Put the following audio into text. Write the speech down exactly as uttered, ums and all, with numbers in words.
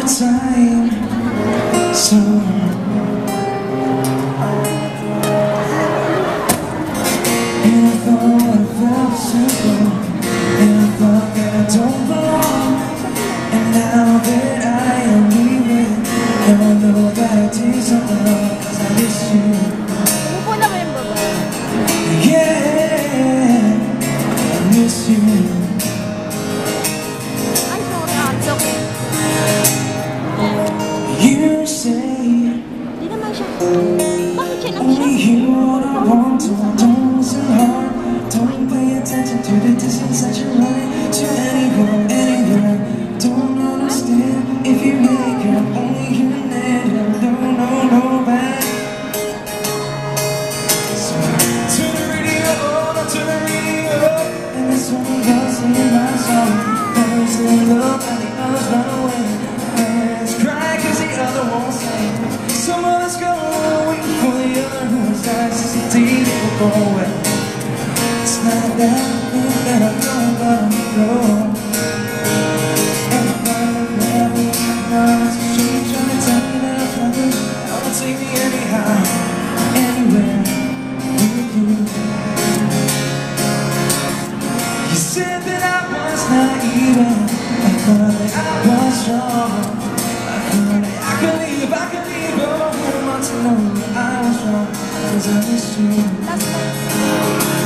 the time. So and I thought I felt simple, and I thought that I don't belong. And now that I am leaving, now I know that I did something wrong, 'cause I miss you. Yeah, I miss you. You say only you what I want to. Don't listen hard, don't pay attention to the distance that you're running to anyone, anywhere. Don't understand if you make it. Only you never don't know nobody. So turn the radio on, turn the radio up, and this one girl singing my song. Others in love and the others run away. Let's cry 'cause the other won't say. Some of us go waiting for the other who is nice as a deed will go away. It's not that thing that I know, but I know. And I'm not never honest. So you're trying to tell me that I'm nothing. Don't take me anyhow, anywhere with you. You said that I was naive, I thought that I was wrong. I could, I could leave, I could leave, but I want to know that I was wrong, 'cause I miss you.